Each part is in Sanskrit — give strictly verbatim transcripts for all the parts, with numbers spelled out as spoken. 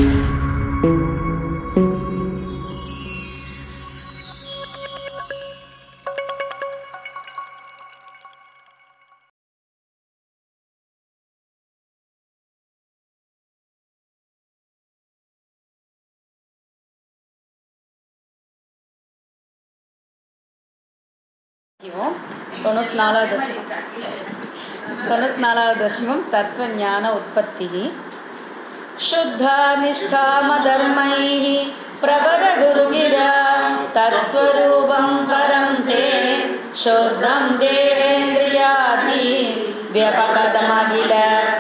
தொண்ணூற்றி दशकं தொண்ணூற்றி दशकं तत्त्वज्ञान उत्पत्तिः शुद्धा निष्कामधर्मैः प्रवर गुरुगिरा तत्स्वरूपं परं ते शुद्धं देहेन्द्रियादि व्यपगतमखिल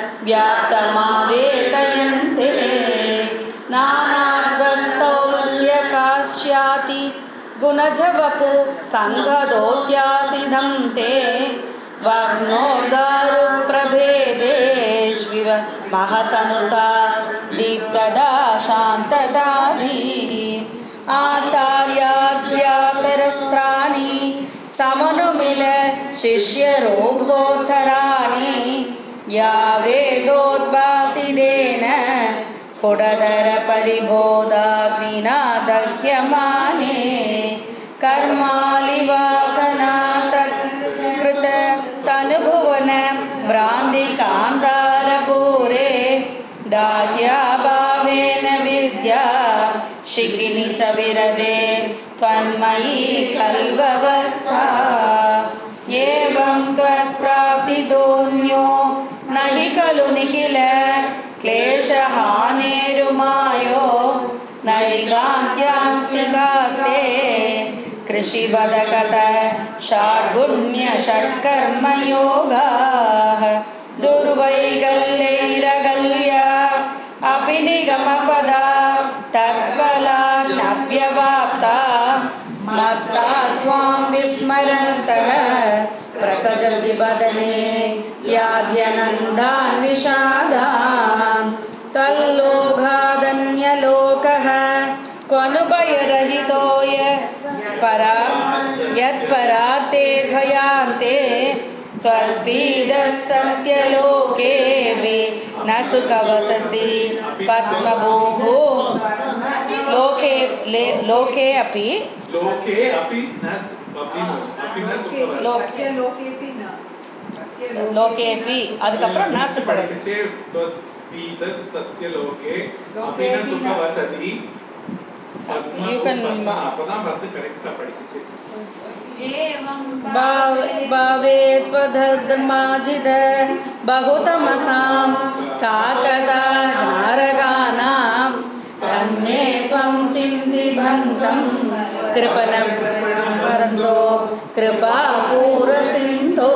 व्याप्तमावेतयन्ते नानात्वस्तौस्य काश्याति गुणजवपु संगदोत्यासिधं ते वर्णोदारुप्रभेदेष्विव महतनुता दीप्तदा शान्तदाधि आचार्याज्ञातरस्त्राणि समनुमिल शिष्यरोभोत्तराणि या वेदोद्भासितेन स्फुटधर परिबोधाग्निना दह्यमाने कर्मालिवासना तत्कृत तनुभुवन भ्रान्तिकान्तारपूरे दाह्याभावेन विद्या शिखिनि च विरदे त्वन्मयी कल्पवस्था एवं त्वत्प्राप्तिदोन्यो न हि खलु निखिल क्लेशहानेरुमायो नैकान्त्यान्तिकास्ते कृषिबदकत षड्गुण्य षट्कर्मयोगाः दुर्वैकल्यैरगल्या अपि निगमपदा तत्फलान्नव्यवाप्ता मत्ता स्वां विस्मरन्तः प्रसजति बदने याद्यनन्दान् विषादान् तल्लोकादन्यलोकः क्वनुभयरहितो परा यत्पराते द्वयान्ते त्वल्पीदः सत्यलोकेऽपि न सुखवसति पद्मभूः लोके लोके अपि लोके अपि न लोके लोकेऽपि அதுக்கப்புறம் न सुखवसति त्वल्पीदः सत्यलोके अपि न सुखवसति you can apna vardu correct ah padichu भावे त्वधर्माजिद बहुतमसां काकदा नारगानां तन्मे त्वं चिन्तिभन्तं कृपणं परन्तो कृपापूरसिन्धो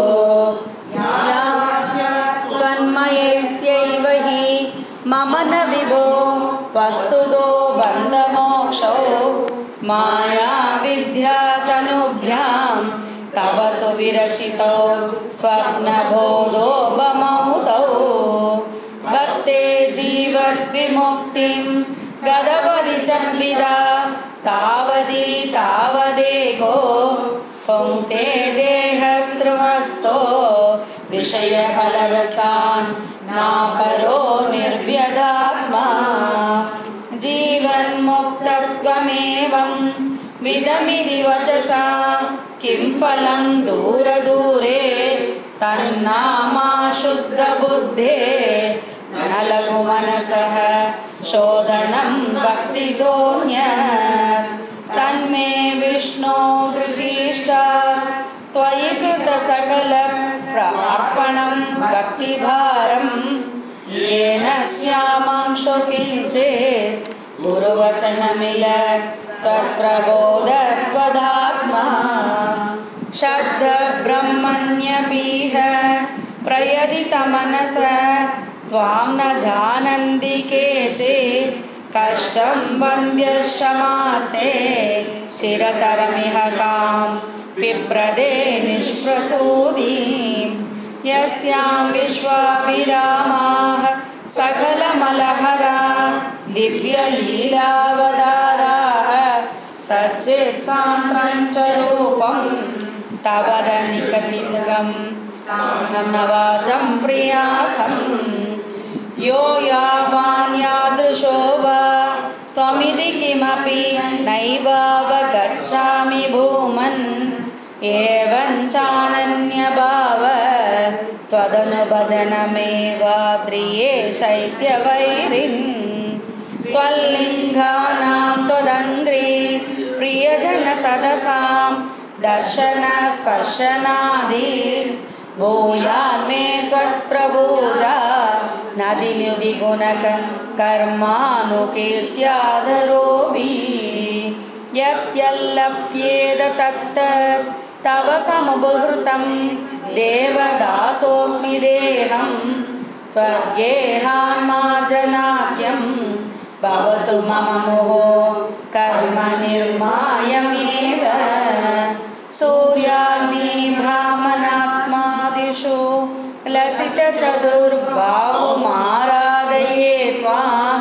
त्वन्मयस्यैव हि मम न विभो वस्तुतो बन्धमोक्षौ माया विद्या तनुभ्यां तव तु विरचितौ स्वप्नबोधो बमौतौ भक्ते जीवद्विमुक्तिं गदवदि चम्बिदा तावदी तावदेको पुङ्क्ते देहस्त्रुमस्तो विषयफलरसान् नापरो निर्व्यदात्मा जीवन्मुक्तत्वमेवं विदमिति वचसा किं फलं दूरदूरे तन्नामा शुद्धबुद्धे न लघुमनसः शोधनं भक्तितोऽन्यत् तन्मे विष्णो गृहीष्टास् त्वयि कृतसकलप्रार्पणं भक्तिभारं येन स्यामंशो किञ्चित् गुरुवचनमिल तत्प्रबोधस्त्वदात्मा शब्दब्रह्मण्यपीह प्रयदितमनस त्वां न जानन्ति केचित् कष्टं वन्द्यशमास्ते चिरतरमिह कां पिप्रदे निष्प्रसूदिं यस्यां विश्वाभिरामाः सकलमलहरा दिव्यलीलावताराः सच्चित्सान्द्रं च रूपं तव निकटितं नवाचं प्रियासं यो यावान् यादृशो नैवावगच्छामि भूमन् एवं चानन्यभाव त्वदनुभजनमेव प्रिये शैत्यवैरिन् त्वल्लिङ्गानां त्वदङ्घ्रि प्रियजनसदसां दर्शनस्पर्शनादि भूयान्मे त्वत्प्रभुजा नदिनुदिगुणक कर्मानुकीर्त्याधरोऽपि यत्यल्लप्येद तत्त तव समुपहृतं देवदासोऽस्मि देहं त्वद्गेहान्मार्जनाख्यं भवतु मम मुहो कर्म निर्मायमेव सूर्याग्नि ब्राह्मणात्मादिषु लसितचतुर्बाहुमाराधये त्वां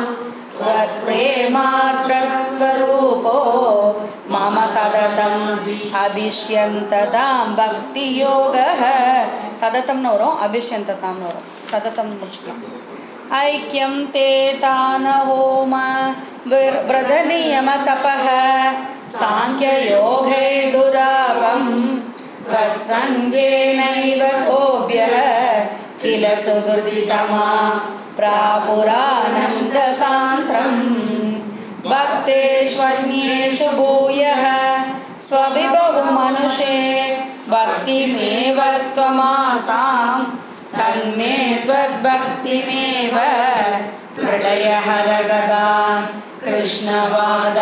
त्वत्प्रेमार्द्रत्वरूपो मम सततम् अभिष्यन्ततां भक्तियोगः सततं नोरो अभिष्यन्ततां नोरो सततं मुच्चुकलाम ऐक्यं ते तान होम व्रतनियम तपः सांख्ययोगै दुरापं तत्सङ्गेनैव कोऽभ्यः किल सुहृदितमा प्रापुरानन्दसान्द्रम् भक्तेष्वन्येषु भूयः स्वविभव मनुषे भक्तिमेव त्वमासां तन्मे त्वद्भक्तिमेव हृदयहरगदान् कृष्णवाद